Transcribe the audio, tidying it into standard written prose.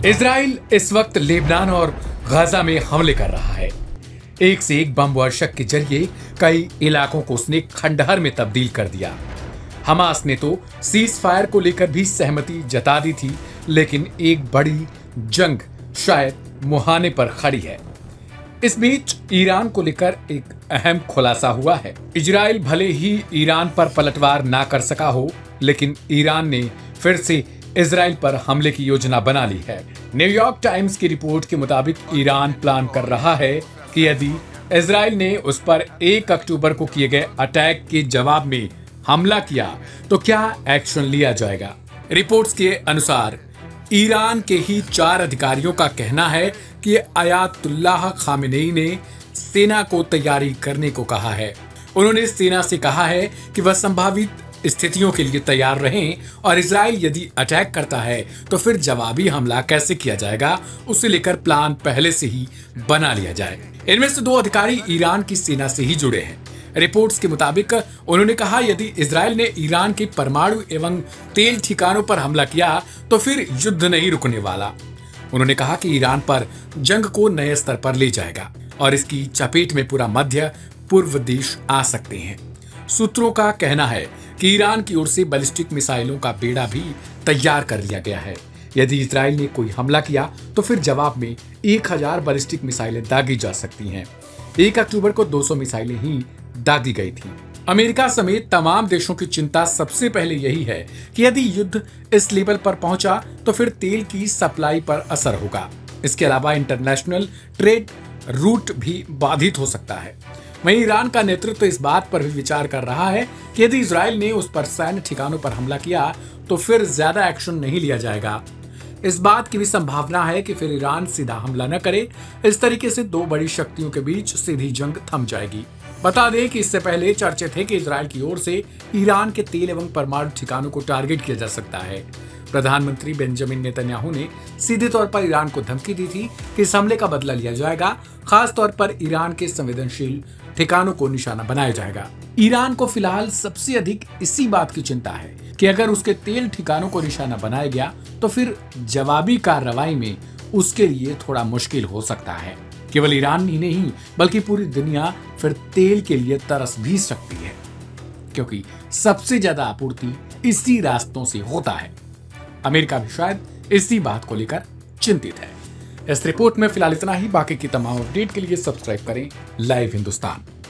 Israel इस वक्त Lebanon और गाजा में हमले कर रहा है। एक से एक बम वर्षक के जरिए कई इलाकों को उसने खंडहर में तब्दील कर दिया। हमास ने तो सीज फायर को लेकर भी सहमति जता दी थी, लेकिन एक बड़ी जंग शायद मुहाने पर खड़ी है। इस बीच ईरान को लेकर एक अहम खुलासा हुआ है। इजराइल भले ही ईरान पर पलटवार ना कर सका हो, लेकिन ईरान ने फिर से इजराइल पर हमले की योजना बना ली है। न्यूयॉर्क टाइम्स की रिपोर्ट के मुताबिक ईरान प्लान कर रहा है कि यदि इजराइल ने उस पर 1 अक्टूबर को किए गए अटैक के जवाब में हमला किया तो क्या एक्शन लिया जाएगा। रिपोर्ट्स के अनुसार ईरान के ही 4 अधिकारियों का कहना है कि अयातुल्लाह खामेनेई ने सेना को तैयारी करने को कहा है। उन्होंने सेना से कहा है कि वह संभावित स्थितियों के लिए तैयार रहें और इजराइल यदि अटैक करता है तो फिर जवाबी हमला कैसे किया जाएगा, उसे लेकर प्लान पहले से ही बना लिया जाए। इनमें से 2 अधिकारी ईरान की सेना से ही जुड़े हैं। रिपोर्ट्स के मुताबिक उन्होंने कहा, यदि इजराइल ने ईरान के परमाणु एवं तेल ठिकानों पर हमला किया तो फिर युद्ध नहीं रुकने वाला। उन्होंने कहा कि ईरान पर जंग को नए स्तर पर ले जाएगा और इसकी चपेट में पूरा मध्य पूर्व देश आ सकते हैं। सूत्रों का कहना है कि ईरान की ओर से बैलिस्टिक मिसाइलों का बेड़ा भी तैयार कर लिया गया है। यदि इजराइल ने कोई हमला किया तो फिर जवाब में 1000 बैलिस्टिक मिसाइलें दागी जा सकती हैं। 1 अक्टूबर को 200 मिसाइलें ही दागी गई थीं। अमेरिका समेत तमाम देशों की चिंता सबसे पहले यही है कि यदि युद्ध इस लेवल पर पहुंचा तो फिर तेल की सप्लाई पर असर होगा। इसके अलावा इंटरनेशनल ट्रेड रूट भी बाधित हो सकता है। वहीं ईरान का नेतृत्व इस बात पर भी विचार कर रहा है कि यदि इजराइल ने उस पर सैन्य ठिकानों पर हमला किया तो फिर ज्यादा एक्शन नहीं लिया जाएगा। इस बात की भी संभावना है कि फिर ईरान सीधा हमला न करे। इस तरीके से 2 बड़ी शक्तियों के बीच सीधी जंग थम जाएगी। बता दें कि इससे पहले चर्चे थे कि इजराइल की ओर से ईरान के तेल एवं परमाणु ठिकानों को टारगेट किया जा सकता है। प्रधानमंत्री बेंजामिन नेतन्याहू ने सीधे तौर पर ईरान को धमकी दी थी कि इस हमले का बदला लिया जाएगा, खास तौर पर ईरान के संवेदनशील ठिकानों को निशाना बनाया जाएगा। ईरान को फिलहाल सबसे अधिक इसी बात की चिंता है कि अगर उसके तेल ठिकानों को निशाना बनाया गया तो फिर जवाबी कार्रवाई में उसके लिए थोड़ा मुश्किल हो सकता है। केवल ईरान ही नहीं बल्कि पूरी दुनिया फिर तेल के लिए तरस भी सकती है, क्योंकि सबसे ज्यादा आपूर्ति इसी रास्तों से होता है। अमेरिका भी शायद इसी बात को लेकर चिंतित है। इस रिपोर्ट में फिलहाल इतना ही। बाकी की तमाम अपडेट के लिए सब्सक्राइब करें लाइव हिंदुस्तान।